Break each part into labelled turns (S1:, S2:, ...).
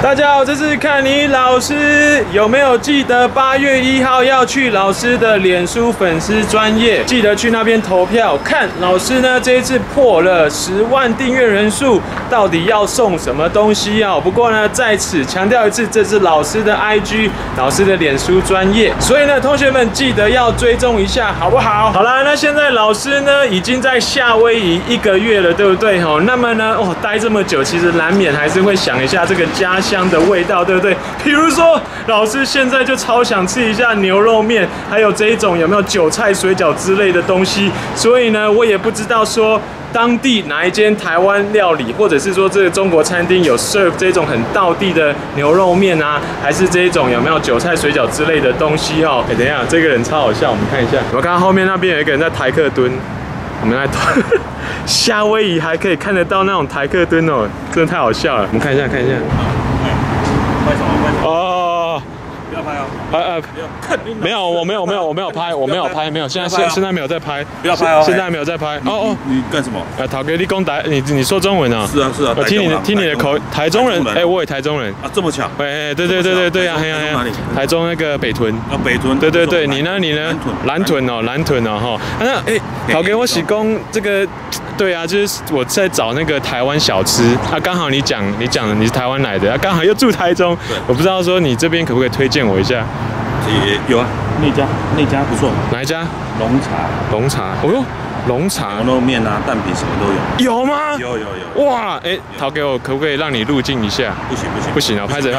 S1: 大家好，这是看你老师有没有记得8月1号要去老师的脸书粉丝专页，记得去那边投票，看老师呢这一次破了10万订阅人数，到底要送什么东西啊？不过呢，在此强调一次，这是老师的 IG， 老师的脸书专页，所以呢，同学们记得要追踪一下，好不好？好啦，那现在老师呢已经在夏威夷1个月了，对不对？那么呢，待这么久，其实难免还是会想一下这个家乡的味道，对不对？比如说，老师现在就超想吃一下牛肉面，还有这一种有没有韭菜水饺之类的东西。所以呢，我也不知道说当地哪一间台湾料理，或者是说这个中国餐厅有 serve 这种很道地的牛肉面啊，还是这一种有没有韭菜水饺之类的东西哦？等一下，这个人超好笑，我们看一下。我看到后面那边有一个人在台客蹲，我们来夏威夷还可以看得到那种台客蹲哦，真的太好笑了。我们看一下，看一下。
S2: 拍什么？拍什么？
S1: 哦，
S2: 不要拍哦。
S1: 没有，我没有拍，没有，现在没有在拍，
S2: 不要拍哦，
S1: 现在没有在拍。哦，
S2: 你干什么？
S1: 陶哥，你讲台，你说中文啊？
S2: 是啊，
S1: 我听你的口，台中人，我也台中人
S2: 啊，这么巧？
S1: 哎，对啊，
S2: 哪里？
S1: 台中那个北屯。
S2: 啊，北屯。
S1: 对，你呢？蓝屯哦哈。那陶哥，我是讲这个。对啊，就是我在找那个台湾小吃啊，刚好你讲的你是台湾来的，啊，刚好又住台中，我不知道说你这边可不可以推荐我一下？
S2: 也有啊，那家不错。
S1: 哪一家？
S2: 龙茶。
S1: 哦哟，龙茶。
S2: 牛肉面啊，蛋饼什么都有。
S1: 有吗？
S2: 有。
S1: 哇，陶给我可不可以让你入境一下？不行哦，拍手。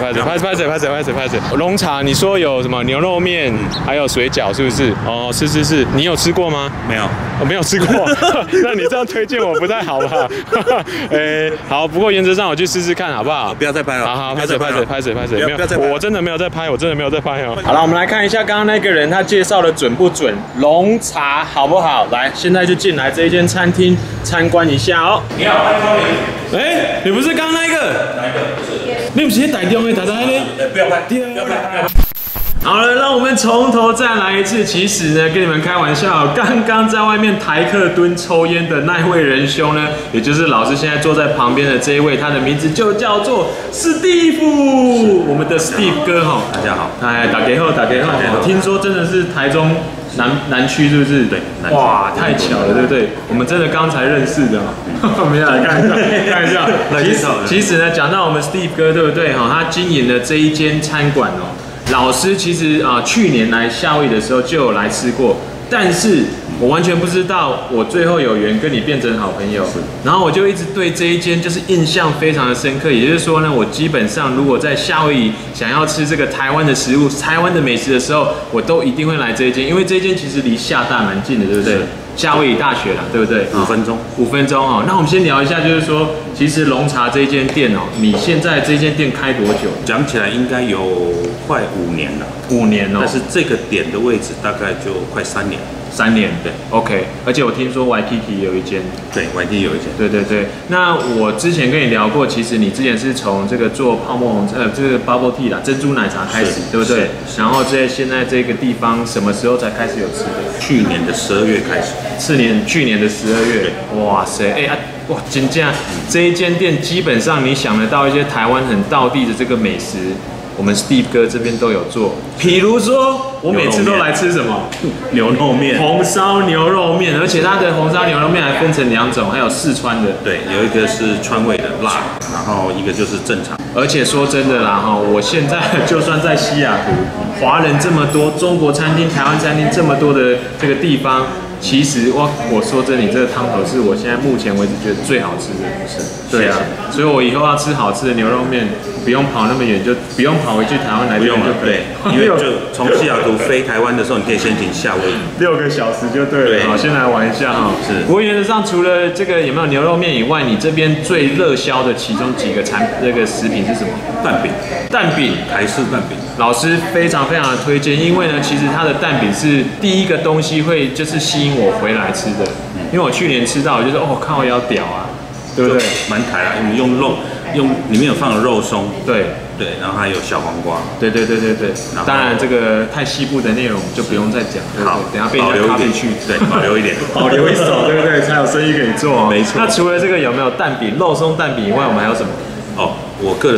S1: 龙茶，你说有什么牛肉面，还有水饺，是不是？哦，是，你有吃过吗？
S2: 没有，
S1: 我没有吃过。那你这样推荐我不太好吧？好，不过原则上我去试试看，好不好？
S2: 不要再拍了。
S1: 好，拍手。没有，我真的没有在拍，哦。好了，我们来看一下刚刚那个人他介绍的准不准？龙茶好不好？来，现在就进来这一间餐厅参观一下哦。
S2: 你好，欢迎光临。
S1: 你不是刚刚那个？
S2: 哪一个？不是。
S1: 你不是台中的，台中的？
S2: 不要拍。
S1: 好了，让我们从头再来一次。其实呢，跟你们开玩笑，刚刚在外面台客蹲抽烟的那位仁兄呢，也就是老师现在坐在旁边的这一位，他的名字就叫做史蒂夫，我们的 Steve 哥哈。
S2: 大家好。
S1: 打给后。听说真的是台中南区是不是？
S2: 对。
S1: 哇，太巧了，对不对？我们真的刚才认识的。我们来看一下。其实呢，讲到我们 Steve 哥，对不对？他经营的这一间餐馆哦。老师其实去年来夏威夷的时候就有来吃过，但是我完全不知道我最后有缘跟你变成好朋友，然后我就一直对这一间就是印象非常的深刻。也就是说呢，我基本上如果在夏威夷想要吃这个台湾的食物、台湾的美食的时候，我都一定会来这一间，因为这一间其实离厦大蛮近的，对不对？夏威夷大学啦，对不对
S2: ？5分钟。
S1: 5分钟哦。那我们先聊一下，就是说，其实龙茶这间店哦，你现在这间店开多久？
S2: 讲起来应该有快5年了。
S1: 5年哦。
S2: 但是这个点的位置大概就快3年。
S1: 3年，
S2: 对
S1: ，OK。而且我听说 Waikiki 有一间，
S2: 对 ，Waikiki 有一间，
S1: 对。那我之前跟你聊过，其实你之前是从这个做泡沫红茶，这个 Bubble Tea 啦，珍珠奶茶开始，对不对？然后现在这个地方什么时候才开始有吃的？
S2: 去年的12月开始。
S1: 去年的12月，哇塞，哇，真正这一间店基本上你想得到一些台湾很道地的这个美食。我们 Steve 哥这边都有做，比如说我每次都来吃什么
S2: 牛肉面，
S1: 红烧牛肉面，而且它的红烧牛肉面还分成2种，还有四川的，
S2: 对，有一个是川味的辣，然后一个就是正常。
S1: 而且说真的啦哈，我现在就算在西雅图，华人这么多，中国餐厅、台湾餐厅这么多的这个地方，其实我说真的，你这个汤头是我现在目前为止觉得最好吃的，是。对啊，所以我以后要吃好吃的牛肉面，不用跑那么远，就不用跑回去台湾来，
S2: 不用了，对，因为就从西雅图飞台湾的时候，你可以先停夏威夷
S1: 6个小时就对了。好，先来玩一下哈。
S2: 是。
S1: 不过原则上除了这个有没有牛肉面以外，你这边最热销的其中几个食品是什么？
S2: 蛋饼，台式蛋饼。
S1: 老师非常的推荐，因为呢，其实它的蛋饼是第一个东西会就是吸引我回来吃的，因为我去年吃到，我就说靠腰屌啊，对不对？
S2: 蛮台啦，你用里面有放肉松，
S1: 对，
S2: 然后还有小黄瓜，
S1: 对。当然这个太细部的内容就不用再讲，好，等下被人家咖啡去，
S2: 对，保留一点，
S1: 保留一手，对不对？才有生意可以做。
S2: 没错。
S1: 那除了这个有没有蛋饼、肉松蛋饼以外，我们还有什么？
S2: 我个人很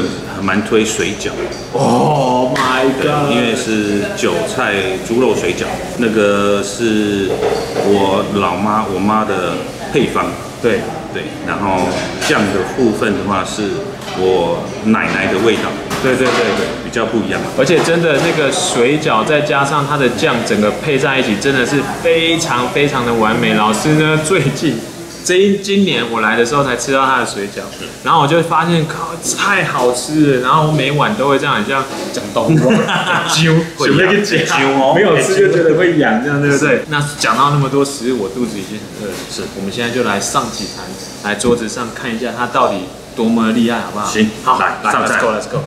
S2: 蛮推水饺。
S1: Oh my god！
S2: 因为是韭菜猪肉水饺，那个是我妈的配方。
S1: 对，
S2: 然后酱的部分的话是我奶奶的味道。对，比较不一样。
S1: 而且真的那个水饺再加上它的酱，整个配在一起，真的是非常非常的完美。老师呢，最近今年我来的时候才吃到他的水饺，然后我就发现靠太好吃了，然后我每晚都会这样，很像讲东话，揪，准备去讲，没有吃就觉得会痒，这样对不对？那讲到那么多食物，我肚子已经很饿了。是，我们现在就来上几盘，来桌子上看一下它到底多么厉害，好不好？
S2: 行，
S1: 好，
S2: 来上菜
S1: ，Let's go。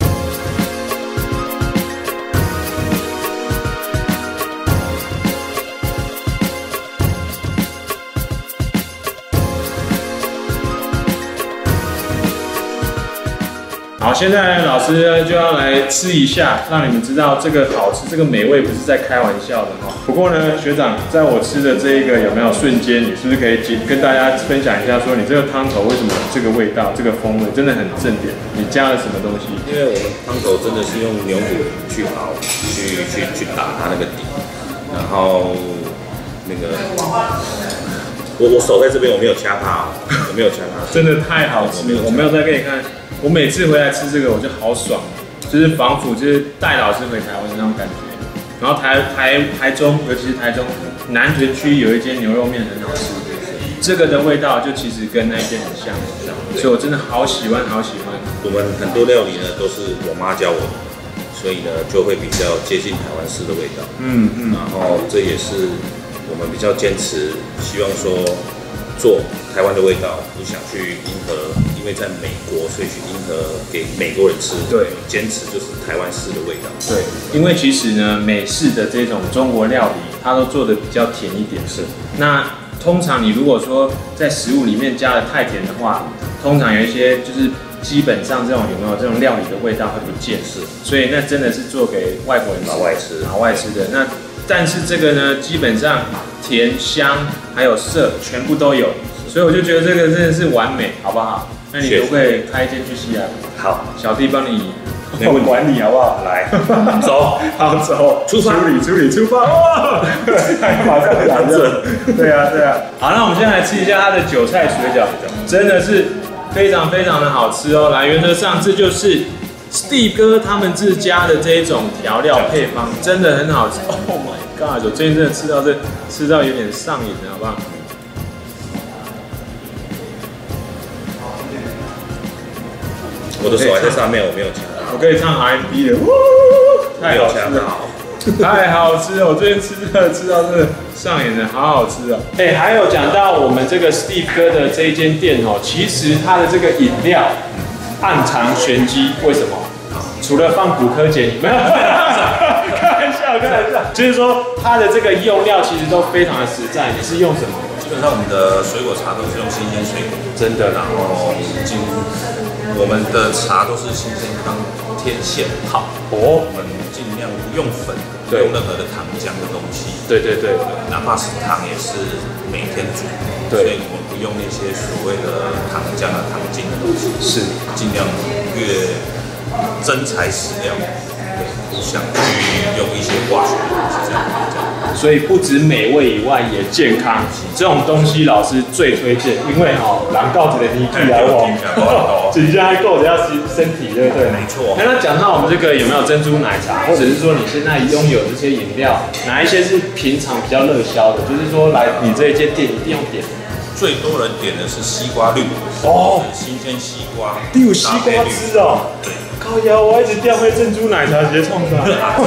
S1: 好，现在老师呢就要来吃一下，让你们知道这个好吃、这个美味不是在开玩笑的哈。不过呢，学长，在我吃的这一个有没有瞬间，你是不是可以跟大家分享一下，说你这个汤头为什么这个味道、这个风味真的很正点？你加了什么东西？
S2: 因为我们汤头真的是用牛骨去熬，去打它那个底，然后那个我手在这边，我没有掐它，我没有掐它，
S1: 真的太好吃了！我没有再给你看。我每次回来吃这个，我就好爽，就是仿佛就是带老师回台湾的那种感觉。然后台中，尤其是台中南屯区有一间牛肉面很好吃，这个的味道就其实跟那一间很像，所以我真的好喜欢，好喜欢。
S2: 我们很多料理呢都是我妈教我的，所以呢就会比较接近台湾式的味道。然后这也是我们比较坚持，希望说做台湾的味道，不想去迎合，因为在美国，所以去迎合给美国人吃。
S1: 对，
S2: 坚持就是台湾式的味道。
S1: 对，因为其实呢，美式的这种中国料理，它都做的比较甜一点。
S2: 是。
S1: 那通常你如果说在食物里面加的太甜的话，通常有一些就是基本上这种有没有这种料理的味道会不见。
S2: 是。
S1: 所以那真的是做给外国人
S2: 老外吃
S1: 的。那但是这个呢，基本上甜香还有色全部都有。所以我就觉得这个真的是完美，好不好？那你可不可以开一间去西雅图？
S2: 好，
S1: 小弟帮你管理好不好？
S2: 来，走，
S1: 好走，
S2: 出发，
S1: 出发！哇，马上来了。对啊。好，那我们现在来吃一下它的韭菜水饺，真的是非常非常的好吃哦。来，原则上这就是 Steve 哥他们自家的这一种调料配方，真的很好吃。Oh my god！ 我最近真的吃到有点上瘾了，好不好？
S2: 我的手还在上面，我没有掐它。
S1: 我可以唱 R&B 的，太好吃了，太好吃了！我最近吃到这个上瘾了，好好吃哦。还有讲到我们这个 Steve 哥的这一间店哦，其实它的这个饮料暗藏玄机，为什么？除了放骨科碱，没有，开玩笑，就是说它的这个用料其实都非常的实在。你是用什么？
S2: 基本上我们的水果茶都是用新鲜水果，
S1: 真的。
S2: 然后我们的茶都是新鲜当天现泡，我们尽量不用粉，不用任何的糖浆的东西。对，哪怕是糖也是每天煮，所以我们不用那些所谓的糖浆啊、糖精的东西，是尽量越真材实料，不想去用一些化学的东西这样。
S1: 所以不止美味以外也健康，这种东西老师最推荐，因为人告诉的你可以来我，紧张还够得要身体，对不对？
S2: 没错。
S1: 那讲到我们这个有没有珍珠奶茶，或者是说你现在拥有这些饮料，哪一些是平常比较热销的？就是说来你这一间店一定要点。
S2: 最多人点的是西瓜绿，新鲜西瓜，
S1: 你有西瓜汁哦。对。靠腰，我一直掉回珍珠奶茶直接冲出来。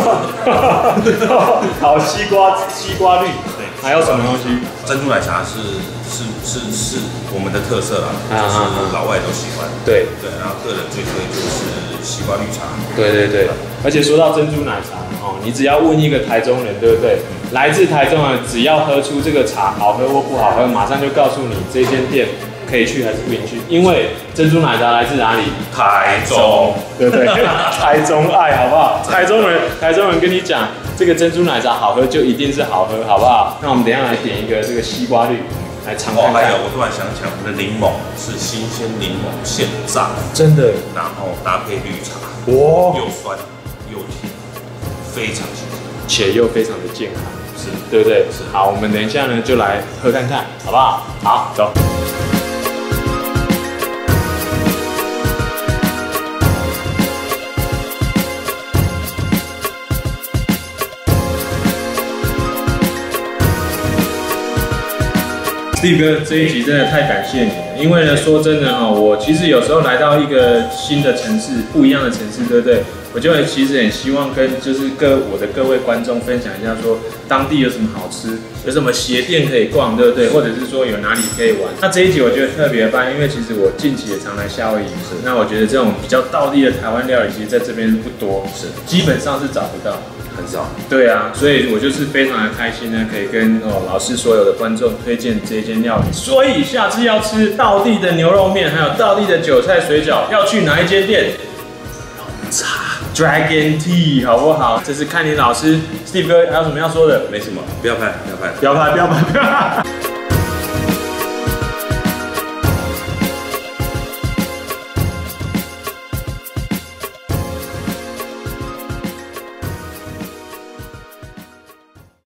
S1: 好，西瓜绿，对，还有什么东西？
S2: 珍珠奶茶是我们的特色啦，就是老外都喜欢。对，然后个人最推就是西瓜绿茶。对，
S1: 而且说到珍珠奶茶你只要问一个台中人，对不对？来自台中的，只要喝出这个茶好喝或不好喝，马上就告诉你这间店可以去还是不允去，因为珍珠奶茶来自哪里？
S2: 台中，
S1: 对不对？台中爱好不好？台中人跟你讲，这个珍珠奶茶好喝就一定是好喝，好不好？那我们等一下来点一个这个西瓜绿。 来尝看看。
S2: 还有，我突然想起来，我们的柠檬是新鲜柠檬现榨，
S1: 真的，
S2: 然后搭配绿茶，
S1: 哇，
S2: 又酸又甜，非常新鲜，
S1: 且又非常的健康，
S2: 是
S1: 对不对？
S2: 是。
S1: 好，我们等一下呢就来喝看看，好不好？好，走。Steve 哥，这一集真的太感谢你了，因为呢，说真的哈，我其实有时候来到一个新的城市，不一样的城市，对不对？我就其实很希望跟就是我的各位观众分享一下，说当地有什么好吃，有什么鞋店可以逛，对不对？或者是说有哪里可以玩。那这一集我觉得特别棒，因为其实我近期也常来夏威夷吃，那我觉得这种比较道地的台湾料理，其实在这边不多，是基本上是找不到。
S2: 很少，
S1: 对啊，所以我就是非常的开心呢，可以跟老师所有的观众推荐这间料理。所以下次要吃道地的牛肉面，还有道地的韭菜水饺，要去哪一间店？龙茶 Dragon Tea 好不好？这是看你老师 Steve 哥还有什么要说的？
S2: 没什么，不要拍，不要拍，
S1: 不要拍，不要拍，不要拍。